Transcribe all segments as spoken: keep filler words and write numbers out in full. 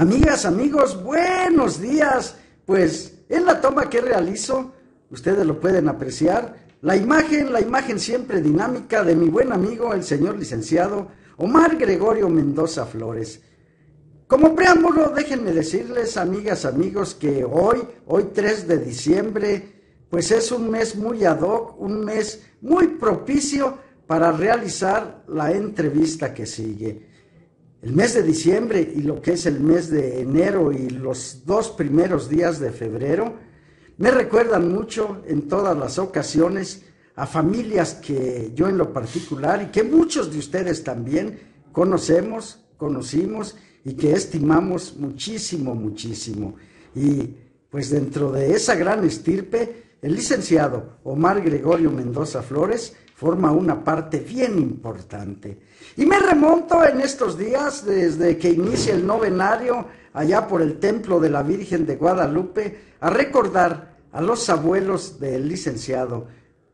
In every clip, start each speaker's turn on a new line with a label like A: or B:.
A: Amigas, amigos, buenos días. Pues en la toma que realizo, ustedes lo pueden apreciar, la imagen, la imagen siempre dinámica de mi buen amigo, el señor licenciado Omar Gregorio Mendoza Flores. Como preámbulo, déjenme decirles, amigas, amigos, que hoy, hoy tres de diciembre, pues es un mes muy ad hoc, un mes muy propicio para realizar la entrevista que sigue. El mes de diciembre y lo que es el mes de enero y los dos primeros días de febrero me recuerdan mucho en todas las ocasiones a familias que yo en lo particular y que muchos de ustedes también conocemos, conocimos y que estimamos muchísimo, muchísimo. Y pues dentro de esa gran estirpe, el licenciado Omar Gregorio Mendoza Flores forma una parte bien importante. Y me remonto en estos días, desde que inicia el novenario, allá por el Templo de la Virgen de Guadalupe, a recordar a los abuelos del licenciado,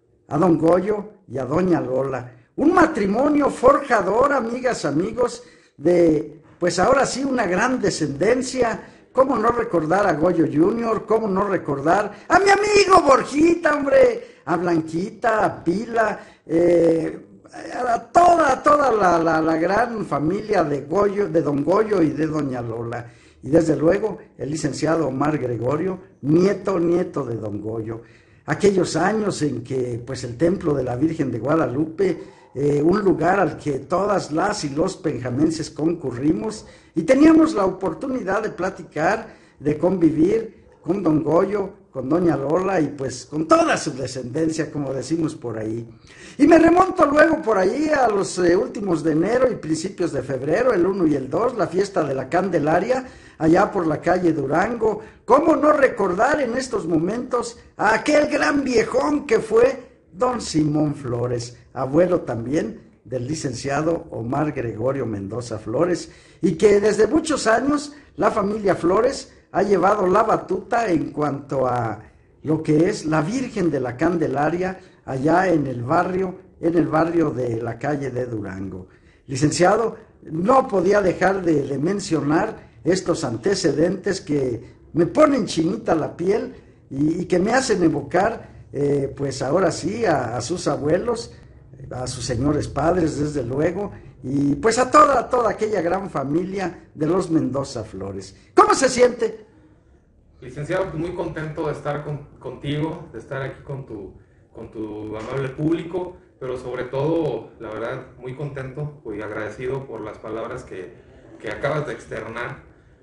A: a don Goyo y a doña Lola. Un matrimonio forjador, amigas, amigos, de, pues ahora sí, una gran descendencia. ¿Cómo no recordar a Goyo junior? ¿Cómo no recordar a mi amigo Borjita, hombre? A Blanquita, a Pila, eh, a toda, toda la, la, la gran familia de Goyo, de don Goyo y de doña Lola. Y desde luego el licenciado Omar Gregorio, nieto, nieto de don Goyo. Aquellos años en que pues el Templo de la Virgen de Guadalupe, eh, un lugar al que todas las y los penjamenses concurrimos y teníamos la oportunidad de platicar, de convivir con don Goyo, con doña Lola y pues con toda su descendencia, como decimos por ahí. Y me remonto luego por ahí a los eh, últimos de enero y principios de febrero, el uno y el dos, la fiesta de la Candelaria, allá por la calle Durango. ¿Cómo no recordar en estos momentos a aquel gran viejón que fue don Simón Flores, abuelo también del licenciado Omar Gregorio Mendoza Flores, y que desde muchos años la familia Flores ha llevado la batuta en cuanto a lo que es la Virgen de la Candelaria allá en el barrio, en el barrio de la calle de Durango. Licenciado, no podía dejar de, de mencionar estos antecedentes que me ponen chinita la piel y, y que me hacen evocar, eh, pues ahora sí, a, a sus abuelos, a sus señores padres, desde luego, y pues a toda, a toda aquella gran familia de los Mendoza Flores. ¿Cómo se siente?
B: Licenciado, pues muy contento de estar con, contigo, de estar aquí con tu, con tu amable público, pero sobre todo, la verdad, muy contento y agradecido por las palabras que, que acabas de externar,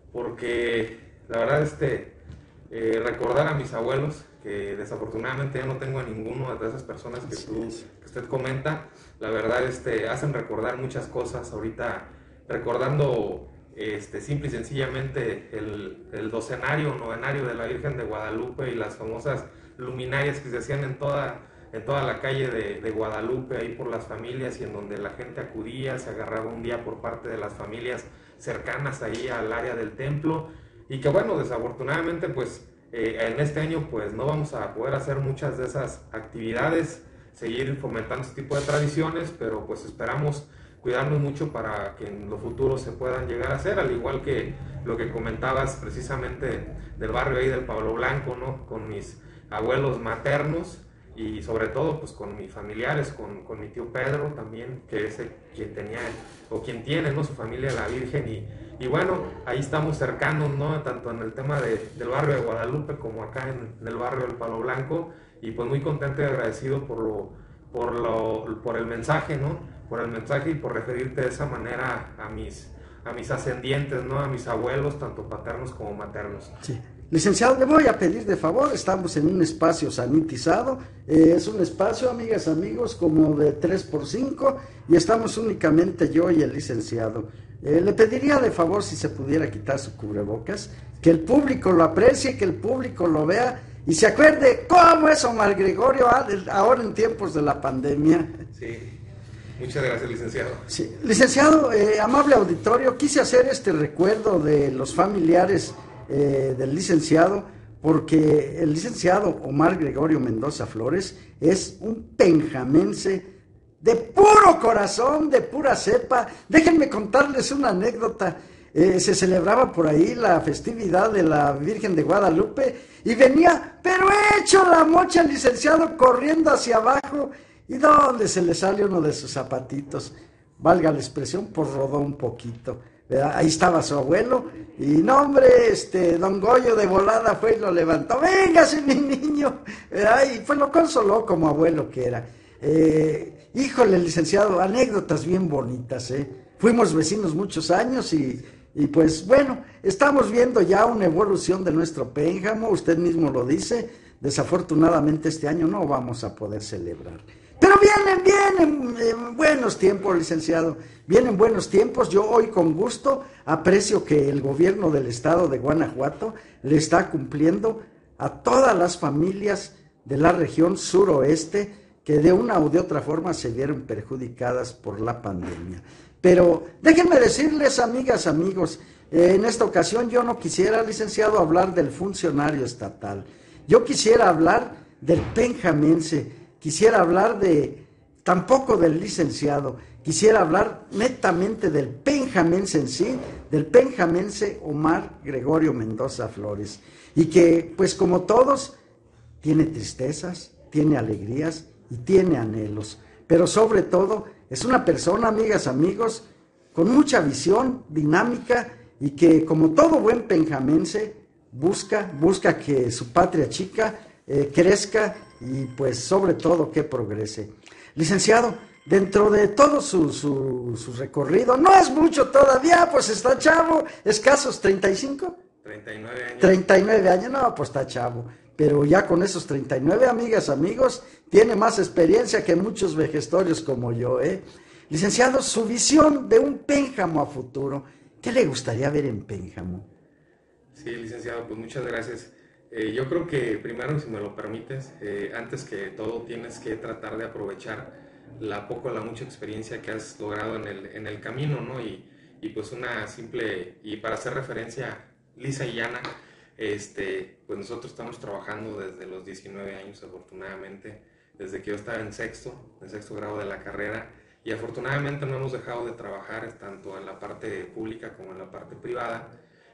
B: porque la verdad, este, eh, recordar a mis abuelos, que desafortunadamente ya no tengo a ninguno de esas personas que, tú, que usted comenta, la verdad, este, hacen recordar muchas cosas. Ahorita recordando este, simple y sencillamente el, el docenario, novenario de la Virgen de Guadalupe y las famosas luminarias que se hacían en toda, en toda la calle de, de Guadalupe, ahí por las familias, y en donde la gente acudía, se agarraba un día por parte de las familias cercanas ahí al área del templo, y que bueno, desafortunadamente pues eh, en este año pues no vamos a poder hacer muchas de esas actividades, seguir fomentando este tipo de tradiciones, pero pues esperamos cuidarnos mucho para que en lo futuro se puedan llegar a hacer, al igual que lo que comentabas precisamente del barrio ahí del Pablo Blanco, ¿no? Con mis abuelos maternos y sobre todo pues con mis familiares, con, con mi tío Pedro también, que es el, quien tenía o quien tiene, ¿no? Su familia la Virgen, y, y bueno, ahí estamos cercanos, ¿no? Tanto en el tema de, del barrio de Guadalupe como acá en, en el barrio del Palo Blanco, y pues muy contento y agradecido por lo, por lo, por el mensaje, ¿no? Por el mensaje y por referirte de esa manera a mis, a mis ascendientes, ¿no? A mis abuelos, tanto paternos como maternos.
A: Sí. Licenciado, le voy a pedir de favor, estamos en un espacio sanitizado, eh, es un espacio, amigas, amigos, como de tres por cinco, y estamos únicamente yo y el licenciado. Eh, le pediría de favor si se pudiera quitar su cubrebocas, que el público lo aprecie, que el público lo vea, y se acuerde cómo es Omar Gregorio ahora en tiempos de la pandemia.
B: Sí. Muchas gracias, licenciado.
A: Sí. Licenciado, eh, amable auditorio, quise hacer este recuerdo de los familiares eh, del licenciado, porque el licenciado Omar Gregorio Mendoza Flores es un penjamense de puro corazón, de pura cepa. Déjenme contarles una anécdota. eh, se celebraba por ahí la festividad de la Virgen de Guadalupe y venía, pero hecho la mocha el licenciado corriendo hacia abajo y donde se le sale uno de sus zapatitos, valga la expresión, pues rodó un poquito. ¿Verdad? Ahí estaba su abuelo y no hombre, este don Goyo de volada fue y lo levantó, véngase mi niño, ¿verdad? Y pues lo consoló como abuelo que era. Eh, híjole licenciado, anécdotas bien bonitas, ¿eh? Fuimos vecinos muchos años y, y pues bueno, estamos viendo ya una evolución de nuestro pénjamo, usted mismo lo dice, desafortunadamente este año no vamos a poder celebrar. Pero vienen, vienen eh, buenos tiempos, licenciado, vienen buenos tiempos. Yo hoy con gusto aprecio que el gobierno del estado de Guanajuato le está cumpliendo a todas las familias de la región suroeste que de una u de otra forma se vieron perjudicadas por la pandemia. Pero déjenme decirles, amigas, amigos, eh, en esta ocasión yo no quisiera, licenciado, hablar del funcionario estatal. Yo quisiera hablar del penjamense. Quisiera hablar de, tampoco del licenciado, quisiera hablar netamente del penjamense en sí, del penjamense Omar Gregorio Mendoza Flores, y que, pues como todos, tiene tristezas, tiene alegrías y tiene anhelos, pero sobre todo es una persona, amigas, amigos, con mucha visión, dinámica, y que como todo buen penjamense, busca, busca que su patria chica eh, crezca y pues sobre todo que progrese. Licenciado, dentro de todo su, su, su recorrido, no es mucho todavía, pues está chavo, escasos treinta y cinco.
B: treinta y nueve años.
A: treinta y nueve años, no, pues está chavo, pero ya con esos treinta y nueve, amigas, amigos, tiene más experiencia que muchos vejestorios como yo, ¿eh? Licenciado, su visión de un pénjamo a futuro, ¿qué le gustaría ver en pénjamo?
B: Sí, licenciado, pues muchas gracias. Eh, yo creo que primero, si me lo permites, eh, antes que todo tienes que tratar de aprovechar la poco o la mucha experiencia que has logrado en el, en el camino, ¿no? Y, y pues una simple, y para hacer referencia lisa y llana, este, pues nosotros estamos trabajando desde los diecinueve años, afortunadamente, desde que yo estaba en sexto, en sexto grado de la carrera, y afortunadamente no hemos dejado de trabajar tanto en la parte pública como en la parte privada.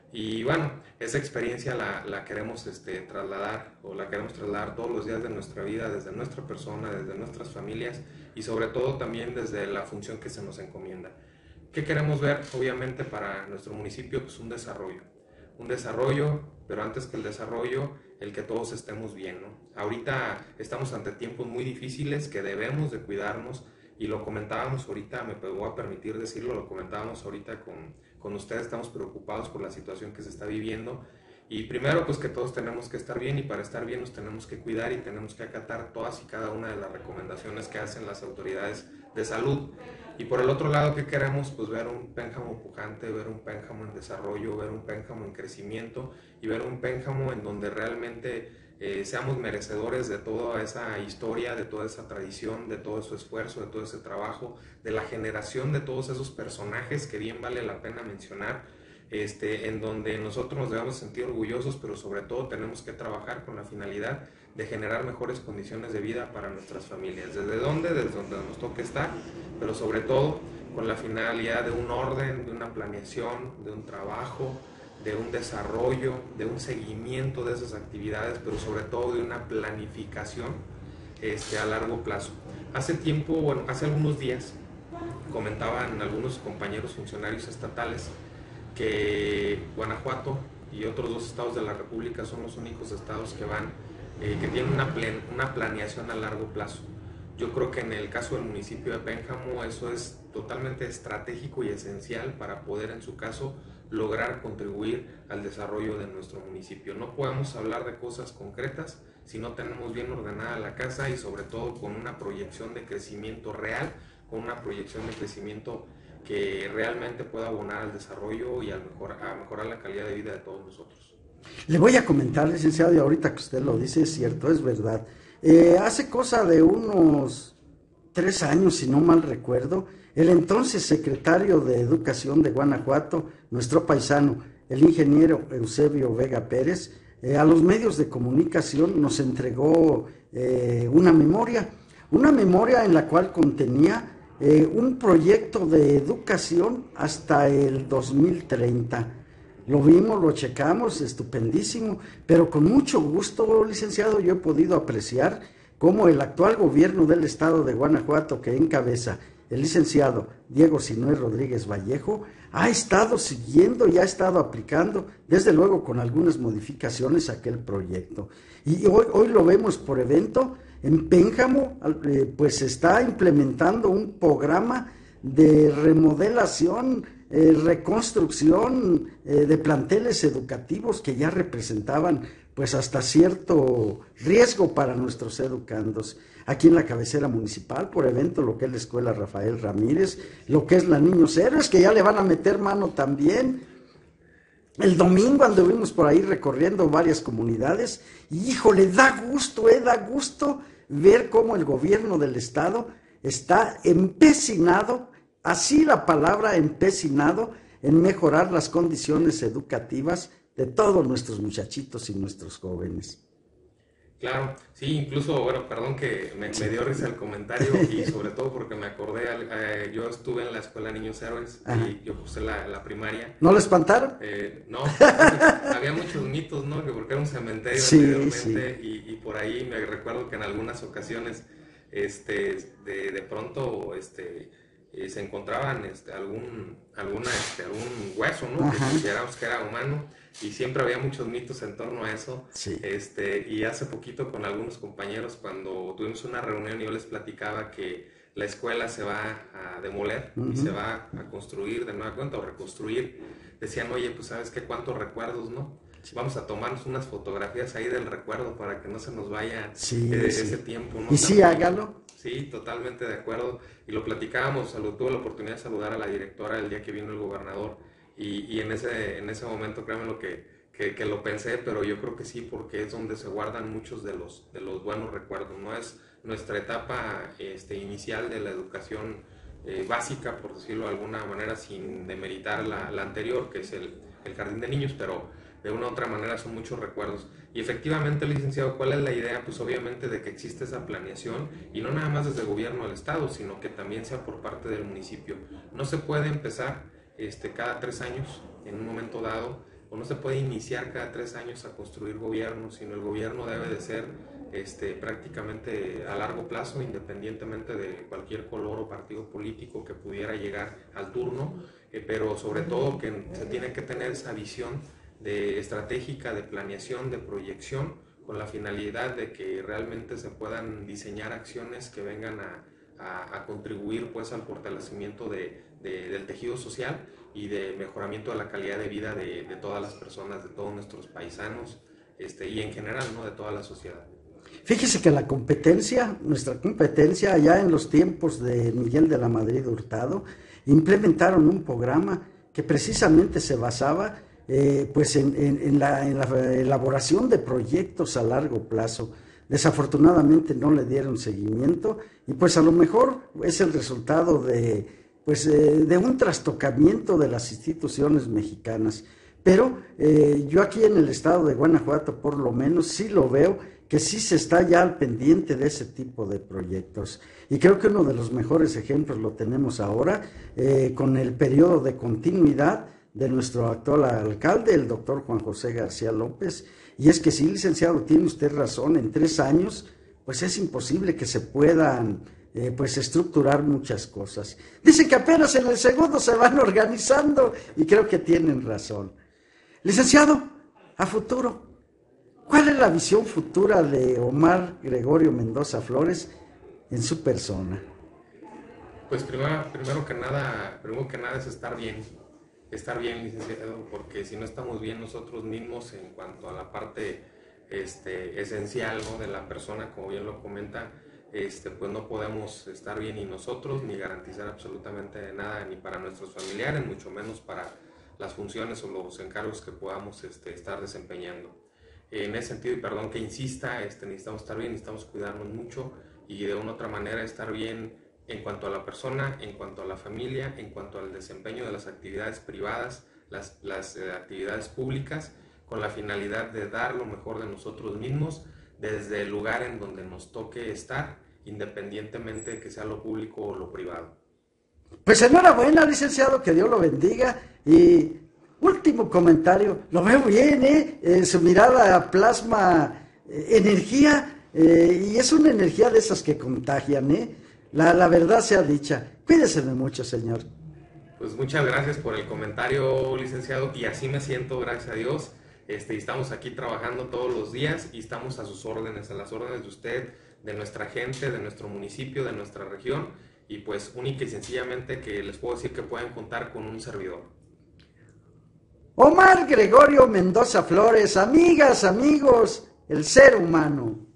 B: Y bueno, esa experiencia la, la queremos este, trasladar o la queremos trasladar todos los días de nuestra vida, desde nuestra persona, desde nuestras familias y sobre todo también desde la función que se nos encomienda. ¿Qué queremos ver? Obviamente para nuestro municipio, pues un desarrollo. Un desarrollo, pero antes que el desarrollo, el que todos estemos bien, ¿no? Ahorita estamos ante tiempos muy difíciles que debemos de cuidarnos y lo comentábamos ahorita, me voy a permitir decirlo, lo comentábamos ahorita con, con ustedes, estamos preocupados por la situación que se está viviendo y primero pues que todos tenemos que estar bien y para estar bien nos tenemos que cuidar y tenemos que acatar todas y cada una de las recomendaciones que hacen las autoridades de salud. Y por el otro lado, ¿qué queremos? Pues ver un pénjamo pujante, ver un pénjamo en desarrollo, ver un pénjamo en crecimiento y ver un pénjamo en donde realmente eh, seamos merecedores de toda esa historia, de toda esa tradición, de todo ese esfuerzo, de todo ese trabajo, de la generación de todos esos personajes que bien vale la pena mencionar, este, en donde nosotros nos debemos sentir orgullosos, pero sobre todo tenemos que trabajar con la finalidad de generar mejores condiciones de vida para nuestras familias. ¿Desde dónde? Desde donde nos toque estar, pero sobre todo con la finalidad de un orden, de una planeación, de un trabajo, de un desarrollo, de un seguimiento de esas actividades, pero sobre todo de una planificación este, a largo plazo. Hace tiempo, bueno, hace algunos días, comentaban algunos compañeros funcionarios estatales que Guanajuato y otros dos estados de la República son los únicos estados que van, eh, que tienen una, plen, una planeación a largo plazo. Yo creo que en el caso del municipio de Pénjamo eso es totalmente estratégico y esencial para poder, en su caso, lograr contribuir al desarrollo de nuestro municipio. No podemos hablar de cosas concretas si no tenemos bien ordenada la casa y sobre todo con una proyección de crecimiento real, con una proyección de crecimiento que realmente pueda abonar al desarrollo y a, mejor, a mejorar la calidad de vida de todos nosotros.
A: Le voy a comentar, licenciado, y ahorita que usted lo dice, es cierto, es verdad. Eh, hace cosa de unos tres años, si no mal recuerdo, el entonces secretario de Educación de Guanajuato, nuestro paisano, el ingeniero Eusebio Vega Pérez, eh, a los medios de comunicación nos entregó eh, una memoria, una memoria en la cual contenía eh, un proyecto de educación hasta el dos mil treinta. Lo vimos, lo checamos, estupendísimo, pero con mucho gusto, licenciado, yo he podido apreciar cómo el actual gobierno del estado de Guanajuato, que encabeza el licenciado Diego Sinué Rodríguez Vallejo, ha estado siguiendo y ha estado aplicando, desde luego con algunas modificaciones, aquel proyecto. Y hoy, hoy lo vemos por evento, en Pénjamo, eh, pues está implementando un programa de remodelación, eh, reconstrucción eh, de planteles educativos que ya representaban pues hasta cierto riesgo para nuestros educandos. Aquí en la cabecera municipal, por evento, lo que es la Escuela Rafael Ramírez, lo que es la Niños Héroes, que ya le van a meter mano también. El domingo anduvimos por ahí recorriendo varias comunidades y, híjole, da gusto, eh, da gusto ver cómo el gobierno del estado está empecinado, así la palabra empecinado, en mejorar las condiciones educativas de todos nuestros muchachitos y nuestros jóvenes.
B: Claro, sí, incluso, bueno, perdón que me, me dio risa el comentario y sobre todo porque me acordé, eh, yo estuve en la Escuela Niños Héroes. Ajá. Y yo cursé la, la primaria.
A: ¿No le espantaron?
B: Eh, no, había muchos mitos, ¿no? Que porque era un cementerio
A: sí,
B: anteriormente
A: sí.
B: Y, y por ahí me recuerdo que en algunas ocasiones, este, de, de pronto, este... Eh, se encontraban este, algún, alguna, este, algún hueso, ¿no? Ajá. Que consideramos que era humano, y siempre había muchos mitos en torno a eso.
A: Sí.
B: Este, y hace poquito con algunos compañeros, cuando tuvimos una reunión, yo les platicaba que la escuela se va a demoler, uh-huh, y se va a construir de nueva cuenta o reconstruir. Decían, oye, pues ¿sabes qué? ¿Cuántos recuerdos, no? Sí. Vamos a tomarnos unas fotografías ahí del recuerdo para que no se nos vaya
A: sí,
B: eh,
A: sí.
B: ese tiempo, ¿no?
A: Y sí, hágalo.
B: Sí, totalmente de acuerdo, y lo platicábamos. Tuve la oportunidad de saludar a la directora el día que vino el gobernador, y, y en, ese, en ese momento, créanme lo que, que, que lo pensé, pero yo creo que sí, porque es donde se guardan muchos de los, de los buenos recuerdos. No es nuestra etapa este, inicial de la educación eh, básica, por decirlo de alguna manera, sin demeritar la, la anterior, que es el, el jardín de niños, pero de una u otra manera son muchos recuerdos. Y efectivamente, licenciado, ¿cuál es la idea? Pues obviamente de que existe esa planeación, y no nada más desde el gobierno del estado, sino que también sea por parte del municipio. No se puede empezar este, cada tres años en un momento dado, o no se puede iniciar cada tres años a construir gobierno, sino el gobierno debe de ser este, prácticamente a largo plazo, independientemente de cualquier color o partido político que pudiera llegar al turno, eh, pero sobre todo que se tiene que tener esa visión de estratégica, de planeación, de proyección, con la finalidad de que realmente se puedan diseñar acciones que vengan a, a, a contribuir pues al fortalecimiento de, de, del tejido social y de mejoramiento de la calidad de vida de, de todas las personas, de todos nuestros paisanos, este, y en general, ¿no?, de toda la sociedad.
A: Fíjese que la competencia, nuestra competencia, allá en los tiempos de Miguel de la Madrid Hurtado, implementaron un programa que precisamente se basaba Eh, pues en, en, en, la, en la elaboración de proyectos a largo plazo. Desafortunadamente no le dieron seguimiento, y pues a lo mejor es el resultado de, pues, eh, de un trastocamiento de las instituciones mexicanas. Pero eh, yo aquí en el estado de Guanajuato, por lo menos, sí lo veo, que sí se está ya al pendiente de ese tipo de proyectos. Y creo que uno de los mejores ejemplos lo tenemos ahora, eh, con el periodo de continuidad de nuestro actual alcalde, el doctor Juan José García López. Y es que sí, licenciado, tiene usted razón, en tres años pues es imposible que se puedan eh, pues estructurar muchas cosas. Dicen que apenas en el segundo se van organizando, y creo que tienen razón. Licenciado, a futuro, ¿cuál es la visión futura de Omar Gregorio Mendoza Flores en su persona?
B: Pues primero, primero que nada, primero que nada es estar bien. Estar bien, licenciado, porque si no estamos bien nosotros mismos en cuanto a la parte este, esencial, ¿no?, de la persona, como bien lo comenta, este, pues no podemos estar bien ni nosotros, ni garantizar absolutamente nada, ni para nuestros familiares, mucho menos para las funciones o los encargos que podamos este, estar desempeñando. En ese sentido, y perdón que insista, este, necesitamos estar bien, necesitamos cuidarnos mucho, y de una u otra manera estar bien en cuanto a la persona, en cuanto a la familia, en cuanto al desempeño de las actividades privadas, las, las eh, actividades públicas, con la finalidad de dar lo mejor de nosotros mismos desde el lugar en donde nos toque estar, independientemente de que sea lo público o lo privado.
A: Pues enhorabuena, licenciado, que Dios lo bendiga. Y último comentario, lo veo bien, ¿eh? eh su mirada plasma eh, energía, eh, y es una energía de esas que contagian, ¿eh? La, la verdad sea dicha. Cuídese mucho, señor.
B: Pues muchas gracias por el comentario, licenciado, y así me siento, gracias a Dios. Este, estamos aquí trabajando todos los días y estamos a sus órdenes, a las órdenes de usted, de nuestra gente, de nuestro municipio, de nuestra región, y pues única y sencillamente que les puedo decir que pueden contar con un servidor.
A: Omar Gregorio Mendoza Flores, amigas, amigos, el ser humano.